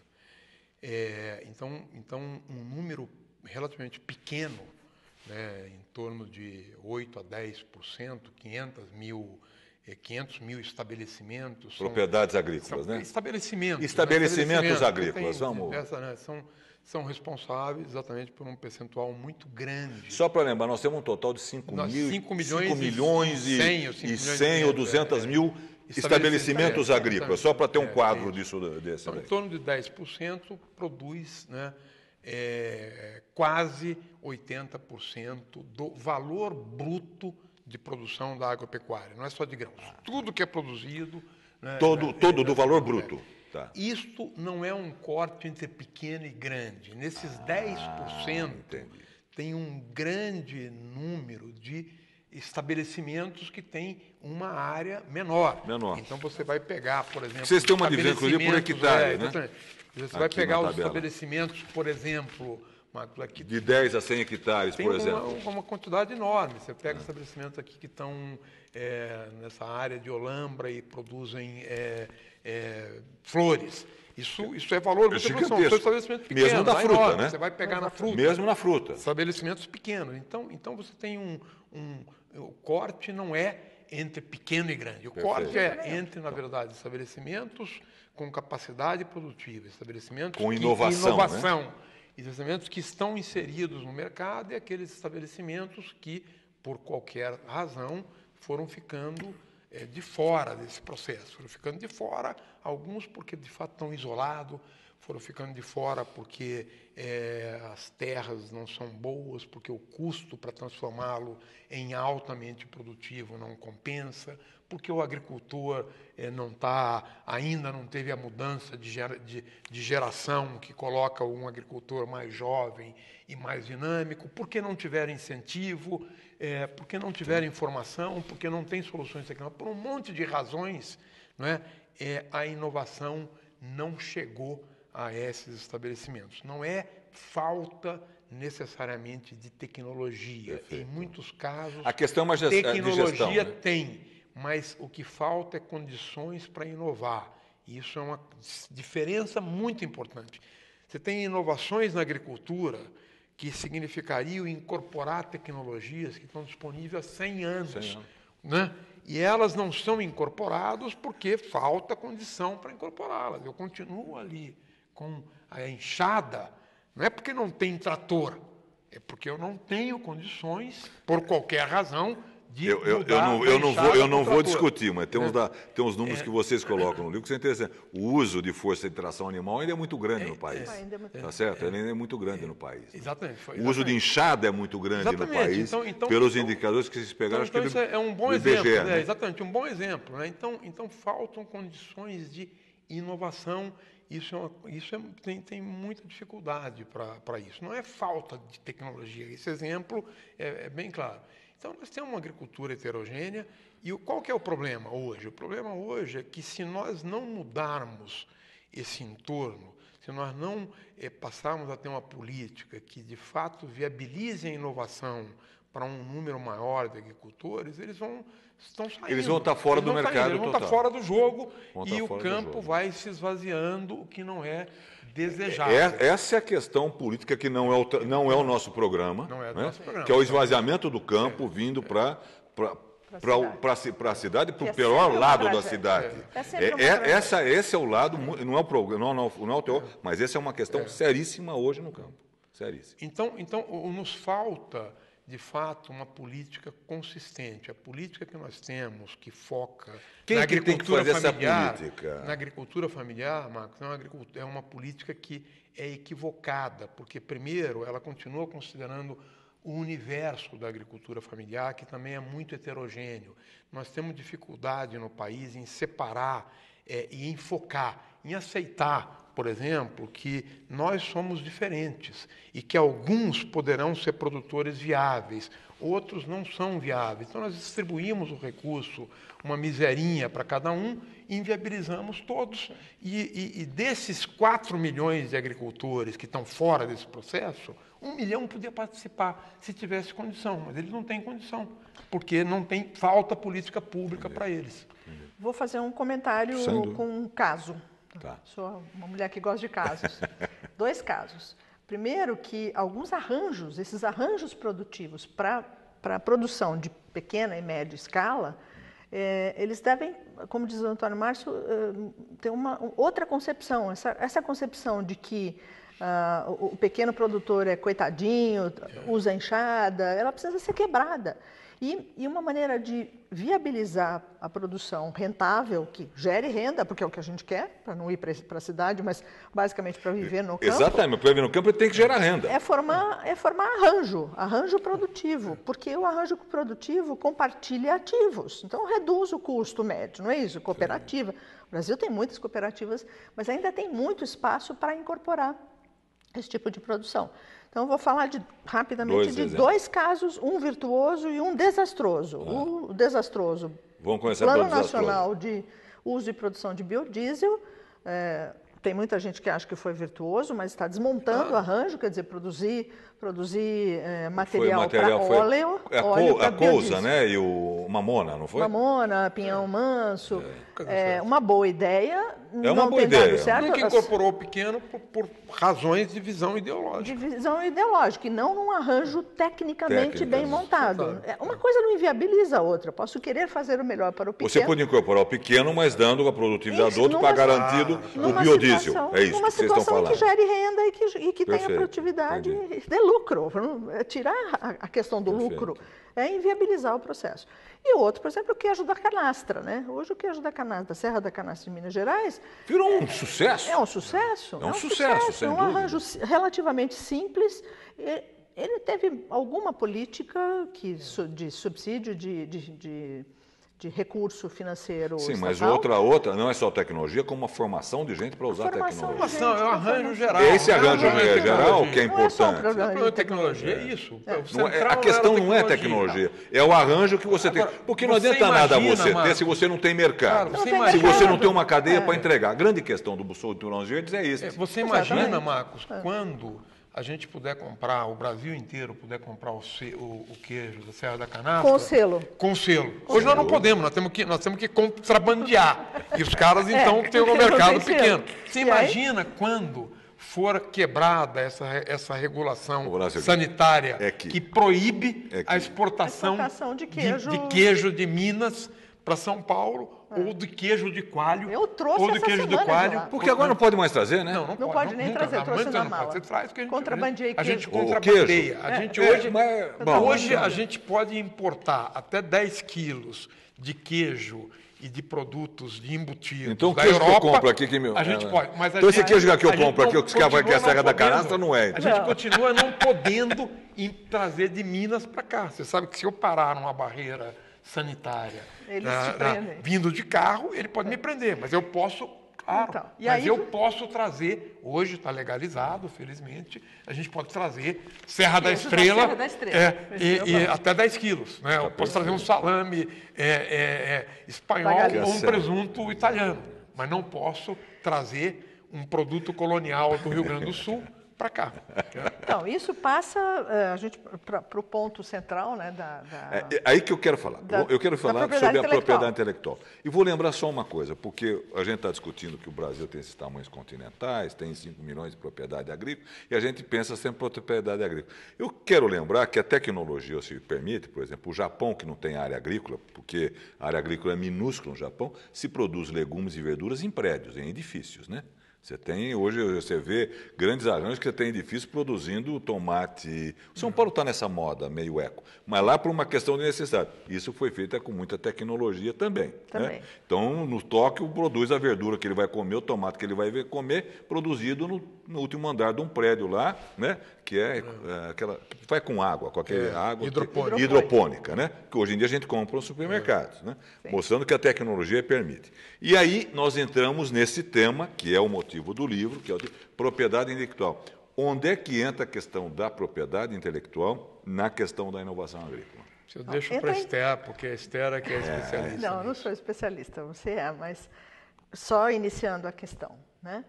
Então, um número relativamente pequeno, né, em torno de 8% a 10%, 500 mil estabelecimentos. Propriedades agrícolas, né? Estabelecimentos agrícolas, vamos. São responsáveis exatamente por um percentual muito grande. Só para lembrar, nós temos um total de 5 milhões e 100 ou 200 mil estabelecimentos agrícolas, só para ter um quadro disso. Então, em torno de 10% produz, né, quase 80% do valor bruto de produção da agropecuária. Não é só de grãos. Tudo que é produzido... Né, todo do valor bruto. Tá. Isto não é um corte entre pequeno e grande. Nesses 10%, tem um grande número de estabelecimentos que têm uma área menor. Então, você vai pegar, por exemplo... Vocês têm uma divisão, inclusive, por hectare, né? Você vai pegar os estabelecimentos, por exemplo... Aqui, de 10 a 100 hectares, por exemplo. Tem uma quantidade enorme. Você pega estabelecimentos aqui que estão nessa área de Olambra e produzem flores. Isso é valor muito gigantesco. São estabelecimentos pequenos. Mesmo na fruta, enorme. né? Você vai pegar na fruta. Mesmo na fruta. Estabelecimentos pequenos. Então você tem o corte não é entre pequeno e grande. O corte é entre, na verdade, estabelecimentos com capacidade produtiva, estabelecimentos com inovação. Né? Estabelecimentos que estão inseridos no mercado e aqueles estabelecimentos que, por qualquer razão, foram ficando de fora desse processo. Foram ficando de fora, alguns porque, de fato, estão isolados, foram ficando de fora porque as terras não são boas, porque o custo para transformá-lo em altamente produtivo não compensa, porque o agricultor ainda não teve a mudança de geração que coloca um agricultor mais jovem e mais dinâmico, porque não tiver incentivo, porque não tiver informação, porque não tem soluções tecnológicas, por um monte de razões, não é? A inovação não chegou a esses estabelecimentos. Não é falta necessariamente de tecnologia. Perfeito. Em muitos casos, a questão é uma tecnologia de gestão, né? tem, mas o que falta é condições para inovar. E isso é uma diferença muito importante. Você tem inovações na agricultura que significariam incorporar tecnologias que estão disponíveis há 100 anos. Né? E elas não são incorporadas porque falta condição para incorporá-las. Eu continuo ali com a enxada, não é porque não tem trator, é porque eu não tenho condições, por qualquer razão, de eu não vou discutir, mas tem uns números que vocês colocam no livro que são interessantes. O uso de força de tração animal ainda é muito grande no país. Tá certo? Ele ainda é muito grande no país. Exatamente. O uso de enxada é muito grande no país, pelos indicadores que vocês pegaram. Então isso é um bom exemplo. IBGE, né? Exatamente, um bom exemplo. Né? Então faltam condições de inovação. Tem muita dificuldade para isso. Não é falta de tecnologia. Esse exemplo é bem claro. Então, nós temos uma agricultura heterogênea. E qual que é o problema hoje? O problema hoje é que, se nós não mudarmos esse entorno, se nós não passarmos a ter uma política que, de fato, viabilize a inovação para um número maior de agricultores, eles estão saindo. Eles vão estar fora do mercado. Eles vão estar fora do jogo e o campo vai se esvaziando, o que não é desejável. Essa é a questão política que não é o nosso programa, que é o esvaziamento do campo vindo para a cidade, para o pior lado da cidade. Esse é o lado, não é o programa, não é o teor, mas essa é uma questão seríssima hoje no campo. Seríssima. Então, nos falta, de fato, uma política consistente. A política que nós temos, que foca na agricultura familiar, essa política? Na agricultura familiar, Marcos, é uma política que é equivocada, porque, primeiro, ela continua considerando o universo da agricultura familiar, que também é muito heterogêneo. Nós temos dificuldade no país em separar e em focar, em aceitar, por exemplo, que nós somos diferentes e que alguns poderão ser produtores viáveis, outros não são viáveis. Então, nós distribuímos o recurso, uma miserinha para cada um, e inviabilizamos todos. E desses 4 milhões de agricultores que estão fora desse processo, 1 milhão podia participar se tivesse condição, mas eles não têm condição, porque falta política pública para eles. Vou fazer um comentário com um caso. Tá. Sou uma mulher que gosta de casos. 2 casos. Primeiro, que alguns arranjos, esses arranjos produtivos para a produção de pequena e média escala, eles devem, como diz o Antônio Márcio, ter uma outra concepção. Essa concepção de que o pequeno produtor é coitadinho, usa enxada, ela precisa ser quebrada. E uma maneira de viabilizar a produção rentável, que gere renda, porque é o que a gente quer, para não ir para a cidade, mas basicamente para viver no campo. Exatamente, para viver no campo ele tem que gerar renda. É formar arranjo produtivo, porque o arranjo produtivo compartilha ativos, então reduz o custo médio, não é isso? Cooperativa. O Brasil tem muitas cooperativas, mas ainda tem muito espaço para incorporar esse tipo de produção. Então, eu vou falar rapidamente de 2 casos, um virtuoso e um desastroso. O desastroso, vamos começar Plano Nacional de Uso e Produção de Biodiesel. Tem muita gente que acha que foi virtuoso, mas está desmontando o arranjo, quer dizer, produzir material para óleo. A Cousa, né? E o Mamona, não foi? Mamona, Pinhão Manso. Uma boa ideia. É uma boa ideia. Nunca incorporou o pequeno por razões de visão ideológica. De visão ideológica, e não num arranjo tecnicamente bem montado. Uma coisa não inviabiliza a outra. Eu posso querer fazer o melhor para o pequeno. Você pode incorporar o pequeno, mas dando a produtividade do outro para garantido o biodiesel. É isso que vocês estão falando. Numa situação que gere renda e que tenha produtividade de lucro. Tirar a questão do lucro é inviabilizar o processo. E o outro, por exemplo, o queijo da canastra, né? Hoje o queijo da canastra, da Serra da Canastra de Minas Gerais... Virou um sucesso. É um sucesso. É um sucesso, sem dúvida. É um arranjo relativamente simples. Ele teve alguma política de subsídio, de recurso financeiro. Sim, mas outra não é só tecnologia, como uma formação de gente para usar a tecnologia. Formação, é um arranjo geral. Esse arranjo geral que é importante. Não é problema de tecnologia, é isso. A questão não é tecnologia, é o arranjo que você tem. Porque não adianta nada você ter se você não tem mercado. Se você não tem uma cadeia para entregar. A grande questão do Sul de Verdes é isso. Você imagina, Marcos, quando a gente puder comprar, o Brasil inteiro puder comprar o queijo da Serra da Canastra... Com selo. Com selo. Hoje nós não podemos, nós temos que contrabandear. E os caras, então, têm um mercado pequeno. Você imagina quando for quebrada essa regulação sanitária que proíbe a exportação de queijo de Minas para São Paulo, ou de queijo de coalho. Eu trouxe ou de essa queijo de semana coalho. de lá. Porque agora não pode mais trazer, né? Não pode nem nunca. trazer, eu trouxe na Não mala. pode, você traz, que a gente, Contrabandeei a gente queijo. contrabandeia. A gente hoje, bom, hoje a gente pode importar até 10 quilos de queijo e de produtos de embutidos então o da queijo Europa, que eu compro aqui que a gente pode. Mas então esse queijo que eu a gente compro aqui, não os caras que é a continua Serra não da podendo. Canastra, não é. A gente continua não podendo trazer de Minas para cá. Você sabe que se eu parar numa barreira sanitária vindo de carro, ele pode me prender, mas eu posso, claro, então, mas eu posso trazer, hoje está legalizado, felizmente, a gente pode trazer Serra da Estrela, e até 10 quilos. Né? Eu posso trazer um salame espanhol ou um presunto italiano, mas não posso trazer um produto colonial do Rio Grande do Sul para cá. Então, isso passa para o ponto central, né, aí que eu quero falar. Eu quero falar sobre a propriedade intelectual. E vou lembrar só uma coisa, porque a gente está discutindo que o Brasil tem esses tamanhos continentais, tem 5 milhões de propriedade agrícola, e a gente pensa sempre em propriedade agrícola. Eu quero lembrar que a tecnologia se permite, por exemplo, o Japão, que não tem área agrícola, porque a área agrícola é minúscula no Japão, se produz legumes e verduras em prédios, em edifícios, né? Hoje você vê grandes arranjos que você tem edifícios produzindo tomate. São Paulo está nessa moda, meio eco. Mas lá por uma questão de necessidade. Isso foi feito com muita tecnologia também. Né? Então, no Tóquio, produz a verdura que ele vai comer, o tomate que ele vai comer, produzido no último andar de um prédio lá, né? Que é aquela que vai com água, com aquela água hidropônica, né? Que hoje em dia a gente compra nos supermercados, né? Mostrando que a tecnologia permite. E aí nós entramos nesse tema, que é o motivo do livro, que é propriedade intelectual. Onde é que entra a questão da propriedade intelectual na questão da inovação agrícola? Eu deixo para a Esther, porque a Esther é que é especialista. Não, eu não sou especialista, você é, mas só iniciando a questão, né?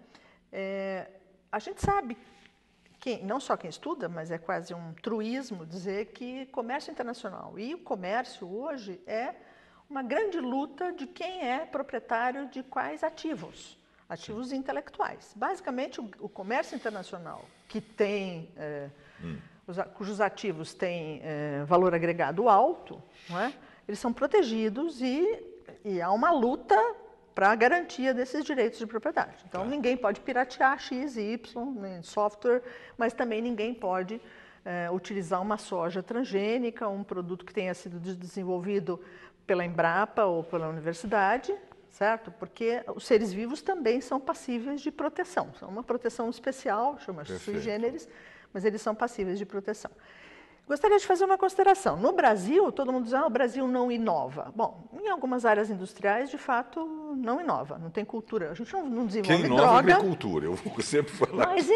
A gente sabe, não só quem estuda, mas é quase um truísmo dizer que comércio internacional e o comércio hoje é uma grande luta de quem é proprietário de quais ativos intelectuais. Basicamente, o comércio internacional, que tem, cujos ativos têm valor agregado alto, não é? Eles são protegidos e há uma luta para a garantia desses direitos de propriedade. Então, ninguém pode piratear X e Y em software, mas também ninguém pode utilizar uma soja transgênica, um produto que tenha sido desenvolvido pela Embrapa ou pela universidade, certo? Porque os seres vivos também são passíveis de proteção. São uma proteção especial, chama-se sui generis, mas eles são passíveis de proteção. Gostaria de fazer uma consideração. No Brasil, todo mundo diz que o Brasil não inova. Bom, em algumas áreas industriais, de fato, não inova, não tem cultura. A gente não desenvolve Quem inova droga. É agricultura, eu vou sempre falar. Mas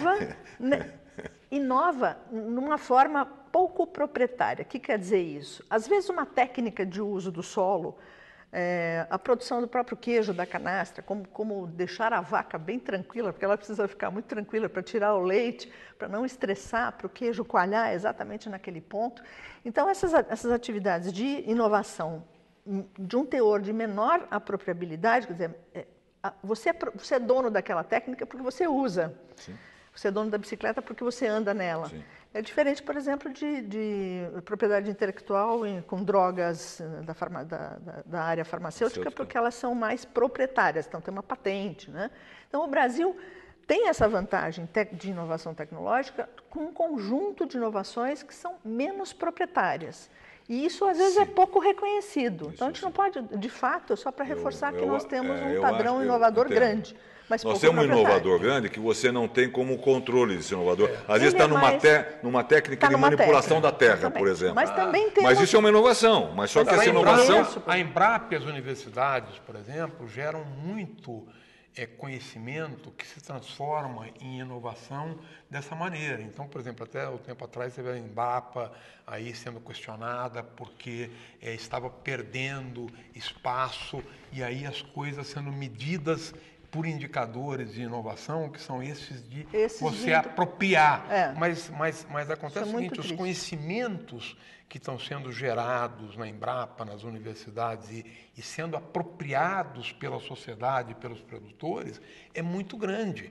inova numa forma pouco proprietária. O que quer dizer isso? Às vezes, uma técnica de uso do solo, a produção do próprio queijo da canastra, como deixar a vaca bem tranquila, porque ela precisa ficar muito tranquila para tirar o leite, para não estressar, para o queijo coalhar exatamente naquele ponto. Então, essas atividades de inovação de um teor de menor apropriabilidade, quer dizer, você é dono daquela técnica porque você usa. Sim. Você é dono da bicicleta porque você anda nela. Sim. É diferente, por exemplo, de propriedade intelectual com drogas da área farmacêutica, porque elas são mais proprietárias, então tem uma patente, né? Então, o Brasil tem essa vantagem de inovação tecnológica com um conjunto de inovações que são menos proprietárias. E isso, às vezes, é pouco reconhecido. Então, a gente não pode, de fato, só para reforçar que nós temos um padrão inovador grande. Mas nós temos um inovador grande que você não tem como controle desse inovador. Às vezes está numa técnica de manipulação da terra, por exemplo. Mas também temos... Mas isso é uma inovação. Mas só que essa inovação... A Embrapa e as universidades, por exemplo, geram muito conhecimento que se transforma em inovação dessa maneira. Então, por exemplo, até o tempo atrás teve a Embrapa aí sendo questionada porque estava perdendo espaço e aí as coisas sendo medidas por indicadores de inovação, que são esses de você apropriar. Mas acontece o seguinte, os conhecimentos que estão sendo gerados na Embrapa, nas universidades e sendo apropriados pela sociedade, pelos produtores, é muito grande.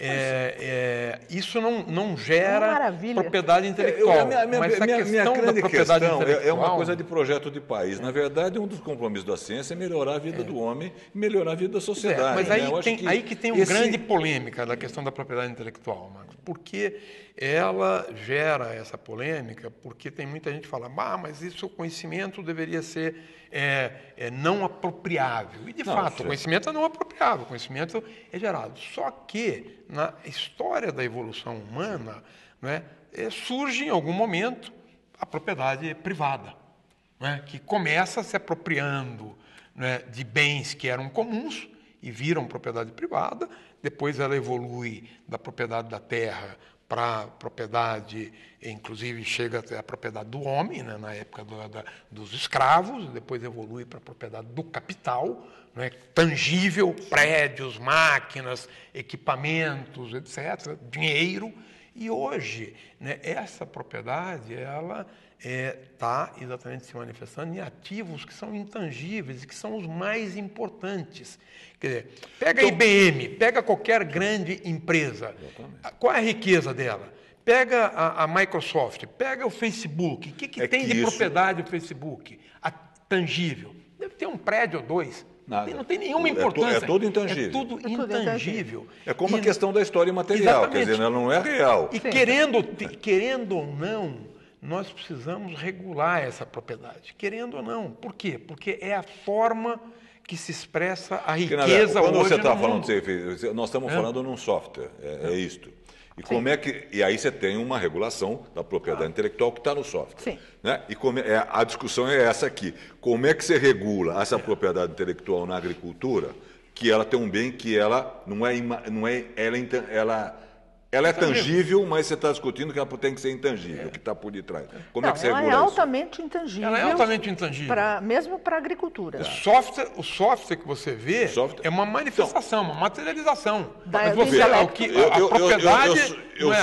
Isso não gera propriedade intelectual. Mas a questão da propriedade intelectual é uma coisa de projeto de país. Na verdade, um dos compromissos da ciência é melhorar a vida do homem e melhorar a vida da sociedade. Mas aí que tem uma grande polêmica da questão da propriedade intelectual, Marcos. Porque ela gera essa polêmica, porque tem muita gente que fala, mas isso, o conhecimento deveria ser não apropriável. E, de fato, o conhecimento é não apropriável, o conhecimento é gerado. Só que, na história da evolução humana, né, surge em algum momento a propriedade privada, né, que começa se apropriando, né, de bens que eram comuns e viram propriedade privada, depois ela evolui da propriedade da terra para a propriedade, inclusive chega até a propriedade do homem, né, na época dos escravos, depois evolui para a propriedade do capital, né, tangível, prédios, máquinas, equipamentos, etc., dinheiro. E hoje, né, essa propriedade ela está exatamente se manifestando em ativos que são intangíveis e que são os mais importantes. Quer dizer, pega a IBM, pega qualquer grande empresa. Qual é a riqueza dela? Pega a Microsoft, pega o Facebook. O que tem de propriedade o Facebook? A tangível. Deve ter um prédio ou dois. Não tem nenhuma importância. É tudo intangível. É tudo intangível. É como a questão da história material, quer dizer, ela não é real. E querendo ou não, nós precisamos regular essa propriedade. Querendo ou não. Por quê? Porque é a forma que se expressa a riqueza quando hoje você está no falando, mundo. nós estamos falando num software, é isto. E como e aí você tem uma regulação da propriedade intelectual que está no software. Sim. Né? E a discussão é essa aqui. Como é que você regula essa propriedade intelectual na agricultura, que ela tem um bem que ela ela é tangível, mas você está discutindo que ela tem que ser intangível, que está por detrás. Como é que você regula ela é isso? altamente intangível. Ela é altamente intangível. Mesmo para a agricultura. O software que você vê é uma manifestação, uma materialização. Mas você a propriedade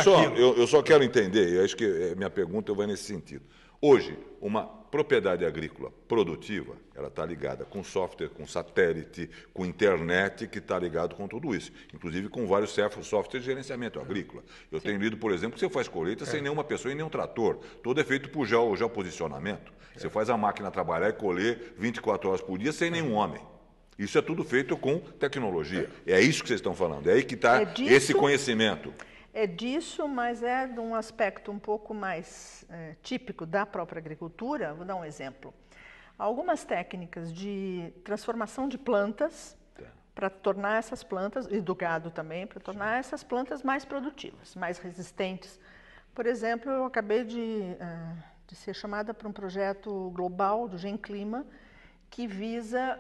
eu só quero entender, e acho que minha pergunta vai nesse sentido. Hoje, uma propriedade agrícola produtiva, ela está ligada com software, com satélite, com internet, que está ligado com tudo isso. Inclusive com vários softwares de gerenciamento agrícola. Eu tenho lido, por exemplo, que você faz colheita sem nenhuma pessoa e nenhum trator. Tudo é feito por geoposicionamento. Você faz a máquina trabalhar e colher 24 horas por dia sem nenhum homem. Isso é tudo feito com tecnologia. É isso que vocês estão falando. É aí que está esse conhecimento. É disso, mas é de um aspecto um pouco mais típico da própria agricultura. Vou dar um exemplo. Algumas técnicas de transformação de plantas para tornar essas plantas, e do gado também, para tornar essas plantas mais produtivas, mais resistentes. Por exemplo, eu acabei de ser chamada para um projeto global do GenClima, que visa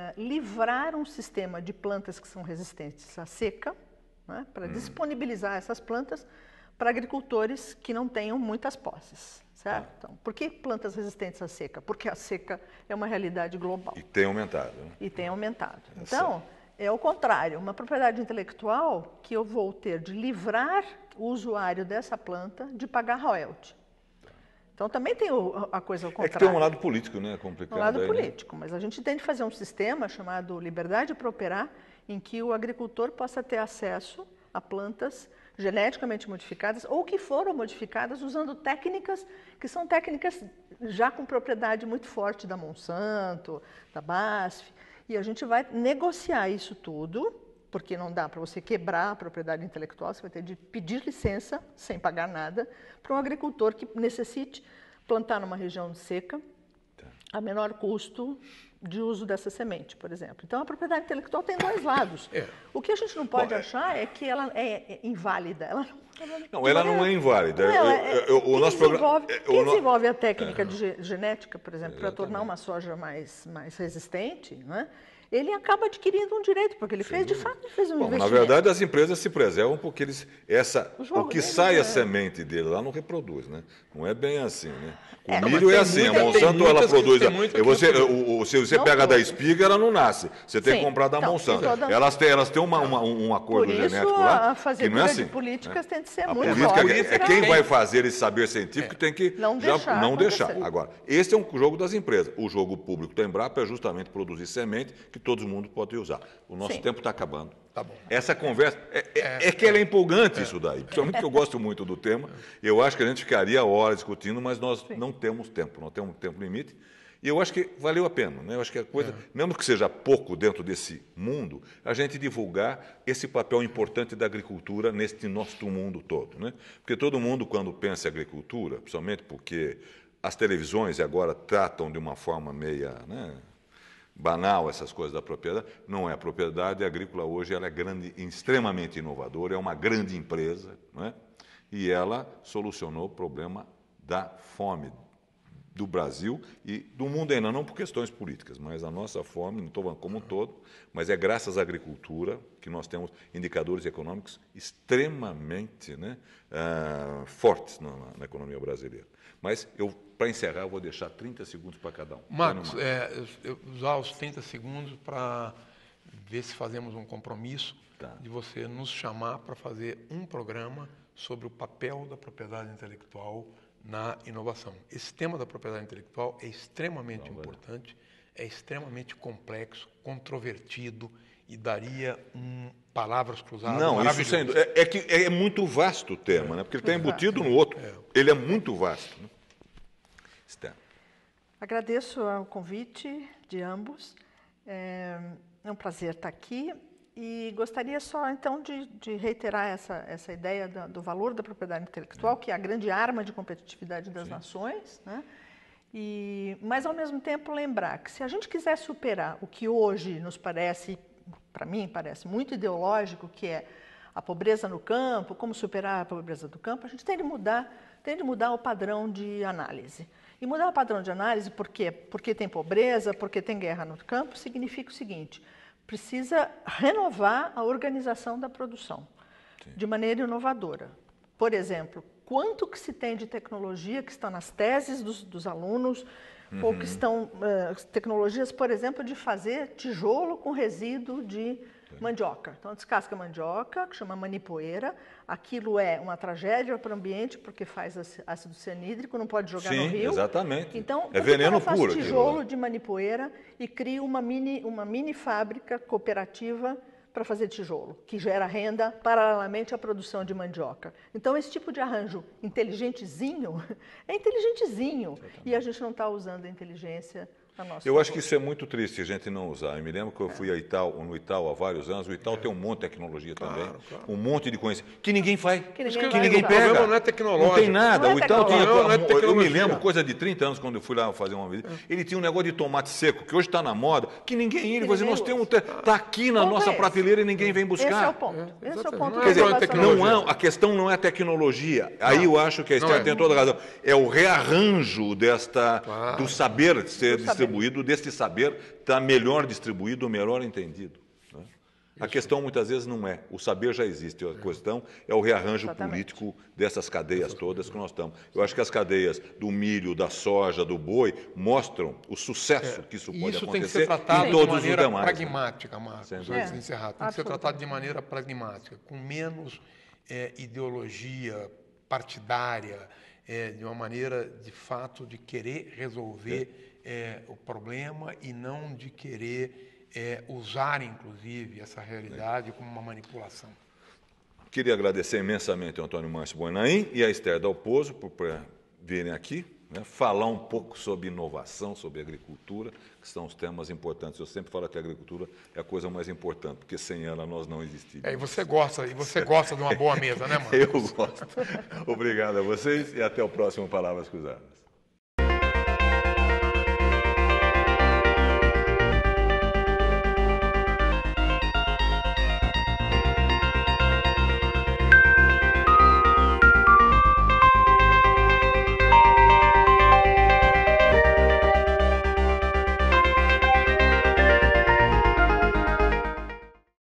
livrar um sistema de plantas que são resistentes à seca, né, para disponibilizar essas plantas para agricultores que não tenham muitas posses, certo? Então, por que plantas resistentes à seca? Porque a seca é uma realidade global. E tem aumentado. Né? E tem aumentado. Então, é o contrário, uma propriedade intelectual que eu vou ter de livrar o usuário dessa planta de pagar royalty. Então, também tem a coisa ao contrário. É que tem um lado político, né? Complicado. Um lado político, mas a gente tem de fazer um sistema chamado liberdade para operar, em que o agricultor possa ter acesso a plantas geneticamente modificadas ou que foram modificadas usando técnicas que são técnicas já com propriedade muito forte da Monsanto, da BASF, e a gente vai negociar isso tudo, porque não dá para você quebrar a propriedade intelectual, você vai ter de pedir licença, sem pagar nada, para um agricultor que necessite plantar numa região seca, a menor custo de uso dessa semente, por exemplo. Então, a propriedade intelectual tem dois lados. O que a gente não pode achar é que ela é inválida. Ela não é inválida. Quem desenvolve a técnica de genética, por exemplo, para tornar uma soja mais resistente, né? Ele acaba adquirindo um direito, porque ele fez, de fato, fez um investimento. Na verdade, as empresas se preservam porque o que sai a semente dele lá não reproduz, né? Não é bem assim, né? O milho é assim, a Monsanto ela produz. Se você pega da espiga, ela não nasce. Você tem que comprar da Monsanto. Elas têm um acordo genético lá. A fazer de políticas tem de ser A muito política óbvio. é quem vai fazer esse saber científico que tem que Não não deixar. acontecer. Agora, esse é um jogo das empresas. O jogo público da Embrapa é justamente produzir semente que todo mundo pode usar. O nosso tempo está acabando. Tá bom. Essa conversa, que ela é empolgante isso daí. Principalmente que eu gosto muito do tema. Eu acho que a gente ficaria horas discutindo, mas nós não temos tempo. Não temos tempo limite. E eu acho que valeu a pena, né? Eu acho que a coisa, mesmo que seja pouco dentro desse mundo, a gente divulgar esse papel importante da agricultura neste nosso mundo todo, né? Porque todo mundo, quando pensa em agricultura, principalmente porque as televisões agora tratam de uma forma meia, né, banal essas coisas da propriedade, não é. A propriedade agrícola hoje ela é grande, extremamente inovadora, é uma grande empresa, não é? E ela solucionou o problema da fome do Brasil e do mundo ainda, não por questões políticas, mas a nossa fome, não estou falando como um todo, mas é graças à agricultura que nós temos indicadores econômicos extremamente, né, fortes na economia brasileira. Mas, para encerrar, eu vou deixar 30 segundos para cada um. Marcos, eu usar os 30 segundos para ver se fazemos um compromisso de você nos chamar para fazer um programa sobre o papel da propriedade intelectual na inovação. Esse tema da propriedade intelectual é extremamente importante, é extremamente complexo, controvertido e daria palavras cruzadas. Não, isso sendo, é muito vasto o tema, né? Porque ele está embutido no outro. Ele é muito vasto. Né? Agradeço o convite de ambos. É um prazer estar aqui. E gostaria só, então, de reiterar essa ideia do valor da propriedade intelectual, que é a grande arma de competitividade das nações, né? Mas, ao mesmo tempo, lembrar que se a gente quiser superar o que hoje nos parece, para mim, parece muito ideológico, que é a pobreza no campo, como superar a pobreza do campo, a gente tem de mudar o padrão de análise. E mudar o padrão de análise, por quê? Porque tem pobreza, porque tem guerra no campo, significa o seguinte: precisa renovar a organização da produção de maneira inovadora. Por exemplo, quanto que se tem de tecnologia que está nas teses dos alunos, ou que estão tecnologias, por exemplo, de fazer tijolo com resíduo de mandioca. Então, descasca mandioca, que chama manipoeira. Aquilo é uma tragédia para o ambiente, porque faz ácido cianídrico, não pode jogar no rio. Exatamente. Então, é veneno faz puro. Tijolo de manipoeira e cria uma mini fábrica cooperativa para fazer tijolo, que gera renda paralelamente à produção de mandioca. Então, esse tipo de arranjo inteligentezinho é inteligentezinho. Exatamente. E a gente não está usando a inteligência a nosso Eu acho que isso é muito triste a gente não usar. Eu me lembro que eu fui no Itaú há vários anos. O Itaú tem um monte de tecnologia também, um monte de conhecimento, que ninguém faz, que ninguém pega. O problema não é tecnológico. Não tem nada. O Itaú tinha, eu me lembro, lembro, coisa de 30 anos, quando eu fui lá fazer uma visita, ele tinha um negócio de tomate seco, que hoje está na moda, que ninguém ia. Ele falou assim, nós temos, está aqui na nossa prateleira e ninguém vem buscar. Esse é o ponto. Esse é o ponto. Quer dizer, a questão não é a tecnologia. Aí eu acho que a Esther tem toda a razão. É o rearranjo do saber ser distribuído, deste saber está melhor distribuído, melhor entendido. Né? A questão muitas vezes não é, o saber já existe, a questão é o rearranjo político dessas cadeias todas que nós estamos. Eu acho que as cadeias do milho, da soja, do boi, mostram o sucesso que isso pode acontecer tem que ser tratado em todos de maneira os demais. pragmática, Marcos, antes de encerrar. Tem que ser tratado de maneira pragmática, com menos ideologia partidária, de uma maneira, de fato, de querer resolver o problema e não de querer usar, inclusive, essa realidade como uma manipulação. Queria agradecer imensamente ao Antônio Márcio Boinain e a Esther Dalpozo por virem aqui, né, falar um pouco sobre inovação, sobre agricultura, que são os temas importantes. Eu sempre falo que a agricultura é a coisa mais importante, porque sem ela nós não existiríamos. E você gosta de uma boa mesa, né, Marcos? Eu gosto. Obrigado a vocês e até o próximo Palavras Cruzadas.